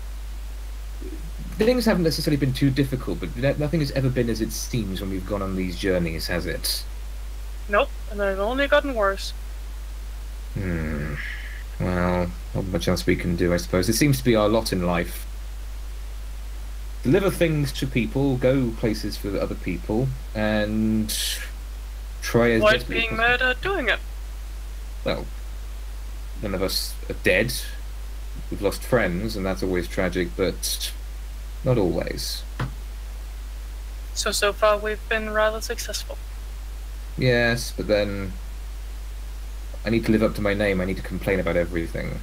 things haven't necessarily been too difficult, but nothing has ever been as it seems when we've gone on these journeys, has it?
Nope, and they've only gotten worse.
Hmm. Well, not much else we can do, I suppose. It seems to be our lot in life. Deliver things to people, go places for other people, and try as
Avoid
desperately
being
as
mad at doing it.
Well, none of us are dead. We've lost friends, and that's always tragic, but not always.
So, so far we've been rather successful.
Yes, but then I need to live up to my name. I need to complain about everything.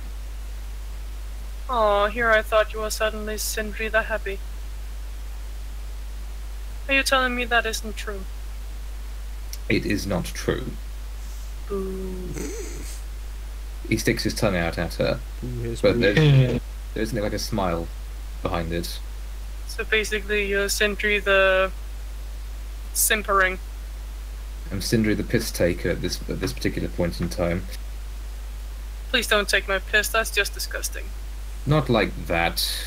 Oh, here I thought you were suddenly Sindri the Happy. Are you telling me that isn't true?
It is not true.
Boo.
He sticks his tongue out at her,
Ooh, here's
but
Boo.
there's, there isn't like a smile behind it.
So basically you're Sindri the simpering.
I'm Sindri the piss taker at this at this particular point in time.
Please don't take my piss, that's just disgusting.
Not like that.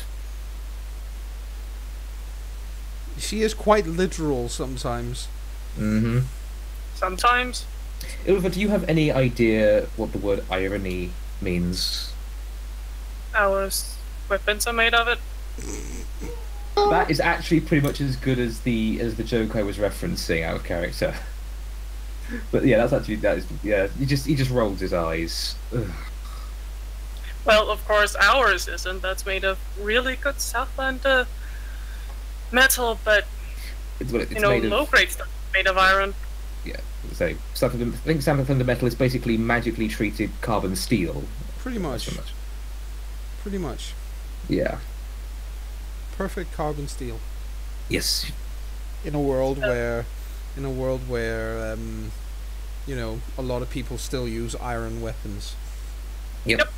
She is quite literal sometimes.
Mm-hmm.
Sometimes.
Ilva, do you have any idea what the word irony means?
Our s- weapons are made of it.
That is actually pretty much as good as the as the joke I was referencing out of character. But yeah, that's actually that is yeah. He just he just rolls his eyes. Ugh.
Well, of course ours isn't. That's made of really good Southland uh, metal, but
It's what it-
you
it's
know,
made of.
low-grade stuff made of iron.
Yeah, so stuff. I think Southern Thunder metal is basically magically treated carbon steel.
Pretty much.
So much.
Pretty much.
Yeah.
Perfect carbon steel.
Yes.
In a world where, in a world where, um, you know, a lot of people still use iron weapons.
Yep.
Yep.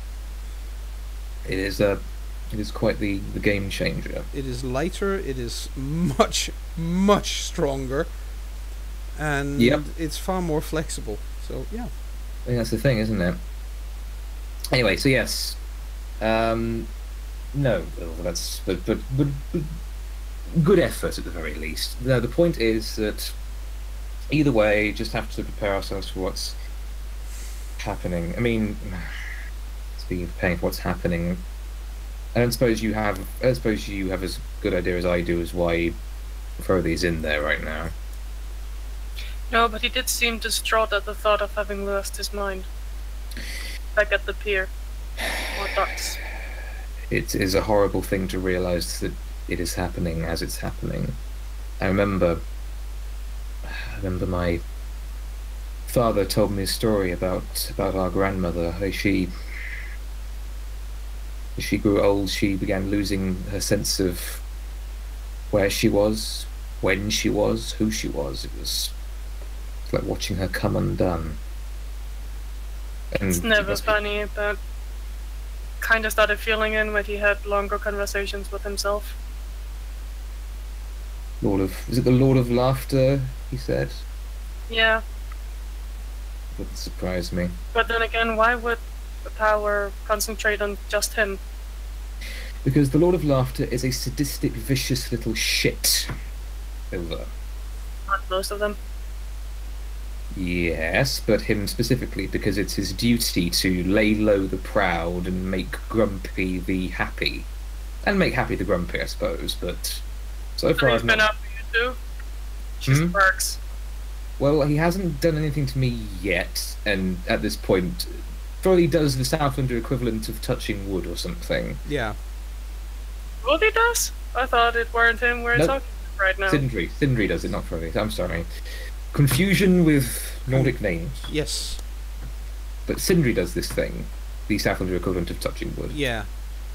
It is a. It is quite the, the game changer.
It is lighter. It is much, much stronger, and
Yep.
it's far more flexible. So yeah.
I think that's the thing, isn't it? Anyway, so yes. Um, no, well, that's but, but but but good effort at the very least. No, the point is that either way, just have to prepare ourselves for what's happening. I mean, speaking of preparing for what's happening, I don't suppose you have. I don't suppose you have as good idea as I do as why Frothy's in there right now.
No, but he did seem distraught at the thought of having lost his mind. Back at the pier. Or docks.
It is a horrible thing to realize that it is happening as it's happening. I remember. I remember my father told me a story about about our grandmother. How she. As she grew old, she began losing her sense of where she was, when she was, who she was. It was like watching her come undone. And
It's
it
never
must be-
funny, but kind of started feeling in when he had longer conversations with himself.
Lord of is it the Lord of Laughter? He said.
Yeah,
Wouldn't surprise me.
but then again, why would the power concentrate on just him?
Because the Lord of Laughter is a sadistic, vicious little shit. Over.
Not most of them.
Yes, but him specifically, because it's his duty to lay low the proud and make grumpy the happy. And make happy the grumpy, I suppose, but so
So
far
he's
I've
been
not...
out for you too? Just
Hmm?
works.
Well, he hasn't done anything to me yet, and at this point, probably does the Southlander equivalent of touching wood or something.
Yeah.
What he does? I thought it weren't him we're
Nope.
talking right now.
Sindri. Sindri does it, not Frothy. I'm sorry. Confusion with Nordic names.
Yes.
But Sindri does this thing, the Southlander equivalent of touching wood.
Yeah.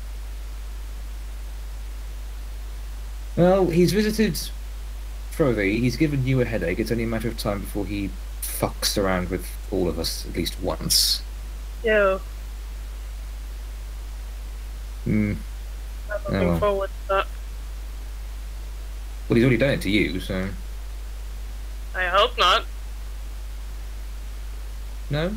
Well, he's visited Frothy, he's given you a headache, it's only a matter of time before he fucks around with all of us at least once.
Yeah.
Hmm.
I'm looking
Oh, well.
forward to that.
Well, he's already done it to you, so...
I hope not.
No?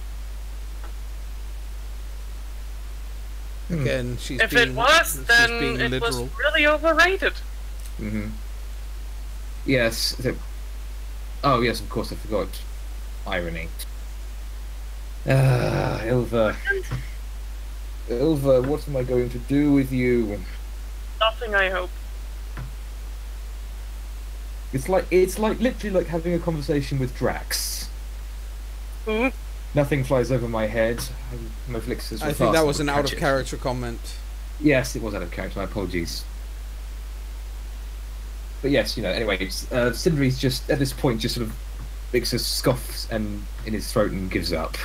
Hmm.
Again, she's
If
being,
it was,
she's
then
being
it
literal.
was really overrated.
Mm-hmm. Yes. The... Oh, yes, of course, I forgot. Irony. Ah, Ilva. Ilva, what am I going to do with you?
Nothing, I hope.
It's like it's like literally like having a conversation with Drax.
Hmm?
Nothing flies over my head. My flixes were
I think
fast,
that
I
was
would
an
catch
out of
it.
character comment.
Yes, it was out of character. My apologies. But yes, you know. Anyway, it's, uh, Sindri's just at this point just sort of makes a scoff and in his throat and gives up.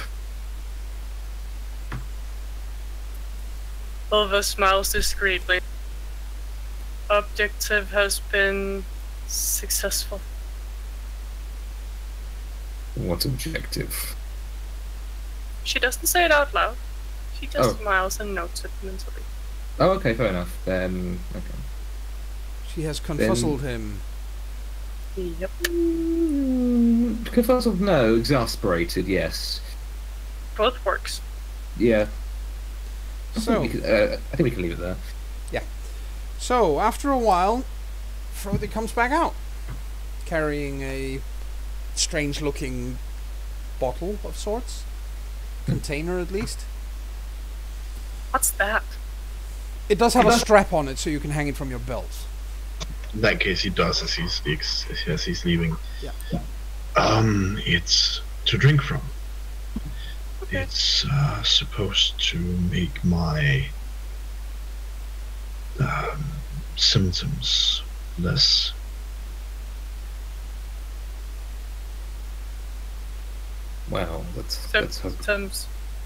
Ulva smiles discreetly. Objective has been successful.
What objective?
She doesn't say it out loud. She just
Oh.
smiles and notes it mentally.
Oh, okay, fair enough. Then okay.
She has confuzzled him.
Yep.
Mm, confuzzled? No. Exasperated? Yes.
Both works.
Yeah. I
So,
think, we could, uh, I think we can leave it there.
so after a while, Frothy comes back out, carrying a strange-looking bottle of sorts, container at least.
What's that?
It does have
It
a
does-
strap on it, so you can hang it from your belt.
In that case, he does as he speaks, as he's leaving.
Yeah.
Um, it's to drink from.
Okay.
It's uh, supposed to make my um, symptoms less.
Wow, that's that's
Symptoms.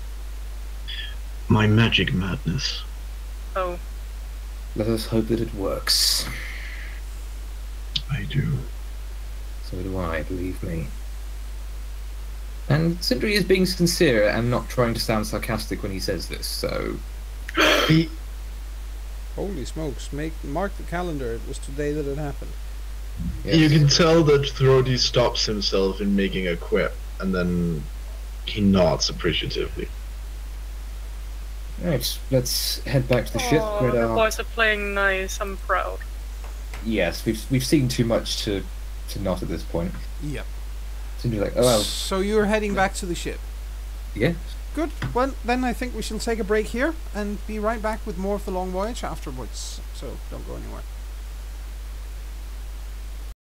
My magic madness.
Oh.
let us hope that it works.
I do.
So do I, believe me. And Sindri is being sincere and not trying to sound sarcastic when he says this, so...
He,
Holy smokes, make mark the calendar, it was today that it happened.
Yes.
You can tell that Thrody stops himself in making a quip, and then he nods appreciatively.
Right, let's head back to the ship.
Oh,
Where
the
our...
boys are playing nice. I'm proud.
Yes, we've we've seen too much to to not at this point.
Yep.
Sindri's like, oh well,
So you're heading back to the ship.
yeah.
Good. Well, then I think we shall take a break here and be right back with more of the Long Voyage afterwards. So don't go anywhere.